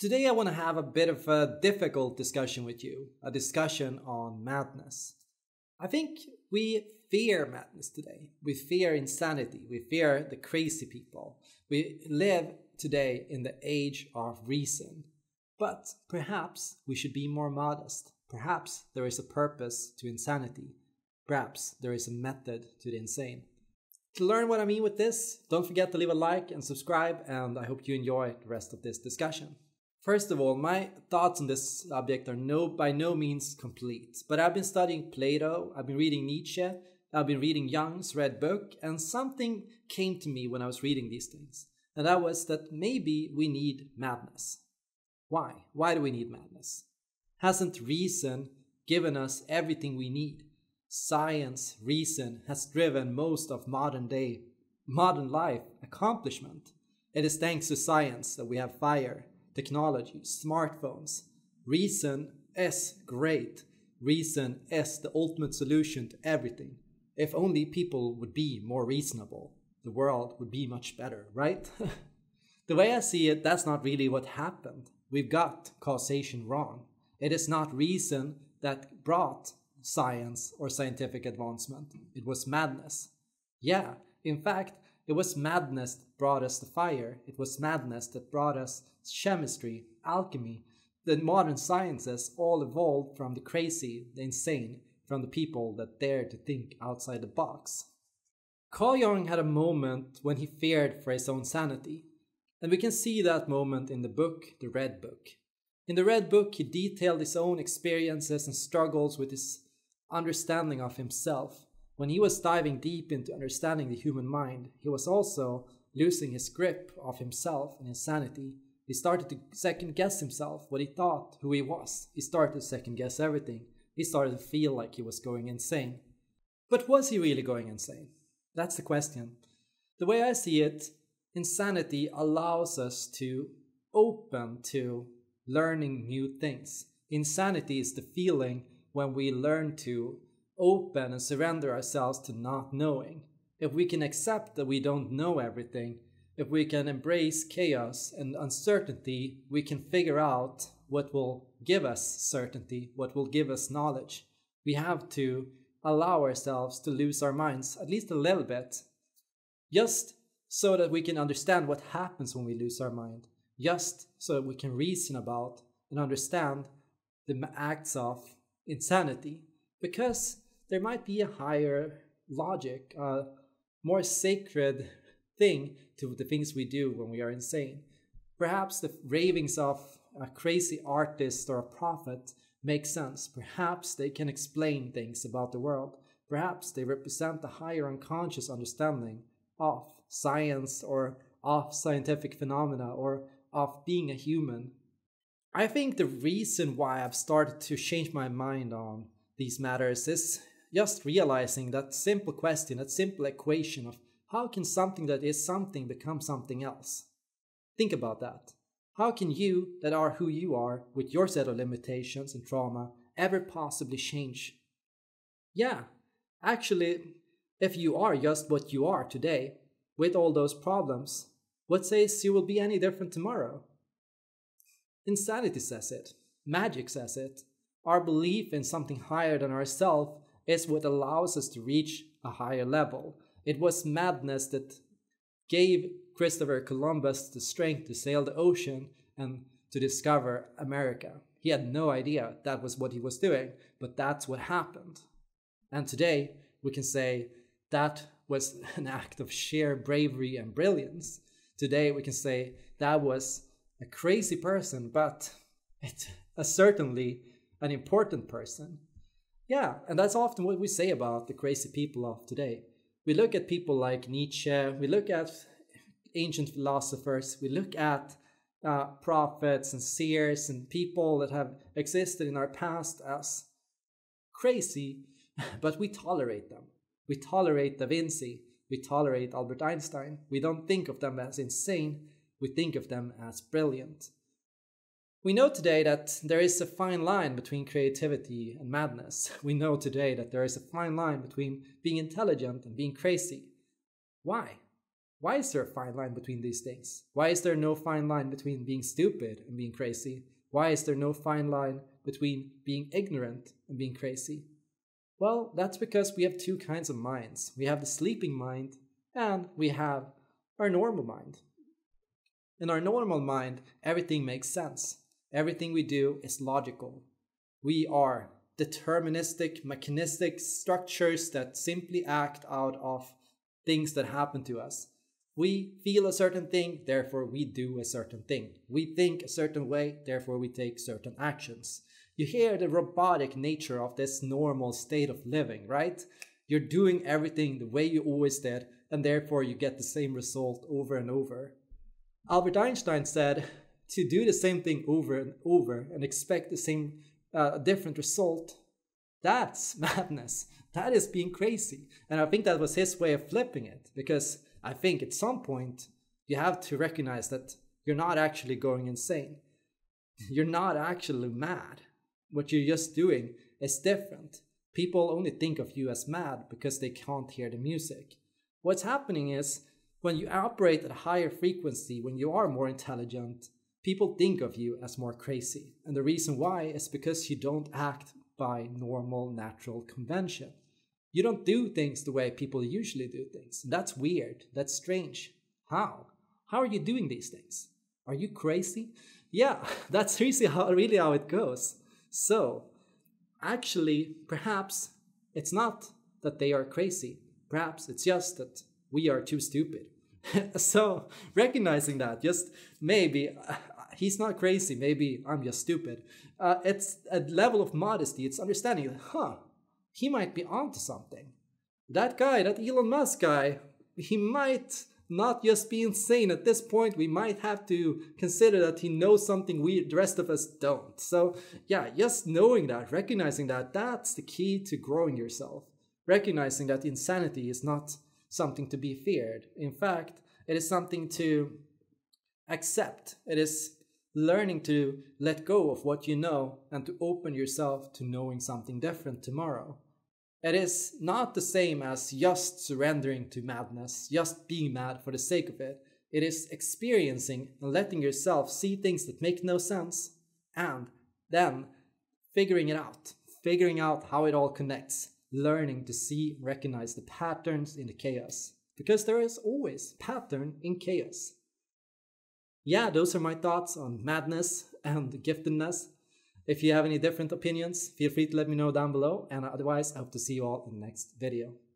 Today I want to have a bit of a difficult discussion with you, a discussion on madness. I think we fear madness today. We fear insanity. We fear the crazy people. We live today in the age of reason. But perhaps we should be more modest. Perhaps there is a purpose to insanity. Perhaps there is a method to the insane. To learn what I mean with this, don't forget to leave a like and subscribe, and I hope you enjoy the rest of this discussion. First of all, my thoughts on this subject are by no means complete, but I've been studying Plato, I've been reading Nietzsche, I've been reading Jung's Red Book, and something came to me when I was reading these things, and that was that maybe we need madness. Why? Why do we need madness? Hasn't reason given us everything we need? Science, reason has driven most of modern life accomplishment. It is thanks to science that we have fire, technology, smartphones. Reason is great. Reason is the ultimate solution to everything. If only people would be more reasonable, the world would be much better, right? The way I see it, that's not really what happened. We've got causation wrong. It is not reason that brought science or scientific advancement. It was madness. Yeah, in fact, it was madness that brought us the fire. It was madness that brought us chemistry, alchemy. The modern sciences all evolved from the crazy, the insane, from the people that dared to think outside the box. Carl Jung had a moment when he feared for his own sanity. And we can see that moment in the book, The Red Book. In the Red Book, he detailed his own experiences and struggles with his understanding of himself. When he was diving deep into understanding the human mind, he was also losing his grip of himself and his sanity. He started to second guess himself, what he thought, who he was. He started to second guess everything. He started to feel like he was going insane. But was he really going insane? That's the question. The way I see it, insanity allows us to open to learning new things. Insanity is the feeling when we learn to open and surrender ourselves to not knowing. If we can accept that we don't know everything, if we can embrace chaos and uncertainty, we can figure out what will give us certainty, what will give us knowledge. We have to allow ourselves to lose our minds, at least a little bit, just so that we can understand what happens when we lose our mind, just so that we can reason about and understand the acts of insanity, because there might be a higher logic, a more sacred thing to the things we do when we are insane. Perhaps the ravings of a crazy artist or a prophet make sense. Perhaps they can explain things about the world. Perhaps they represent a higher unconscious understanding of science or of scientific phenomena or of being a human. I think the reason why I've started to change my mind on these matters is just realizing that simple question, that simple equation of how can something that is something become something else? Think about that. How can you, that are who you are, with your set of limitations and trauma, ever possibly change? Yeah, actually, if you are just what you are today, with all those problems, what says you will be any different tomorrow? Insanity says it. Magic says it. Our belief in something higher than ourselves is what allows us to reach a higher level. It was madness that gave Christopher Columbus the strength to sail the ocean and to discover America. He had no idea that was what he was doing, but that's what happened. And today we can say that was an act of sheer bravery and brilliance. Today we can say that was a crazy person, but it's certainly an important person. Yeah, and that's often what we say about the crazy people of today. We look at people like Nietzsche, we look at ancient philosophers, we look at prophets and seers and people that have existed in our past as crazy, but we tolerate them. We tolerate Da Vinci, we tolerate Albert Einstein. We don't think of them as insane, we think of them as brilliant. We know today that there is a fine line between creativity and madness. We know today that there is a fine line between being intelligent and being crazy. Why? Why is there a fine line between these things? Why is there no fine line between being stupid and being crazy? Why is there no fine line between being ignorant and being crazy? Well, that's because we have two kinds of minds. We have the sleeping mind and we have our normal mind. In our normal mind, everything makes sense. Everything we do is logical. We are deterministic, mechanistic structures that simply act out of things that happen to us. We feel a certain thing, therefore we do a certain thing. We think a certain way, therefore we take certain actions. You hear the robotic nature of this normal state of living, right? You're doing everything the way you always did, and therefore you get the same result over and over. Albert Einstein said to do the same thing over and over and expect the same different result, that's madness. That is being crazy. And I think that was his way of flipping it, because I think at some point you have to recognize that you're not actually going insane. You're not actually mad. What you're just doing is different. People only think of you as mad because they can't hear the music. What's happening is when you operate at a higher frequency, when you are more intelligent, people think of you as more crazy. And the reason why is because you don't act by normal, natural convention. You don't do things the way people usually do things. That's weird. That's strange. How? How are you doing these things? Are you crazy? Yeah, that's really how it goes. So, actually, perhaps it's not that they are crazy. Perhaps it's just that we are too stupid. So, recognizing that, just maybe he's not crazy, maybe I'm just stupid. It's a level of modesty. It's understanding, he might be onto something. That guy, that Elon Musk guy, he might not just be insane. At this point, we might have to consider that he knows something the rest of us don't. So yeah, just knowing that, recognizing that, that's the key to growing yourself. Recognizing that insanity is not something to be feared. In fact, it is something to accept. It is learning to let go of what you know and to open yourself to knowing something different tomorrow. It is not the same as just surrendering to madness, just being mad for the sake of it. It is experiencing and letting yourself see things that make no sense and then figuring out how it all connects, learning to see and recognize the patterns in the chaos. Because there is always pattern in chaos. Yeah, those are my thoughts on madness and giftedness. If you have any different opinions, feel free to let me know down below. And otherwise, I hope to see you all in the next video.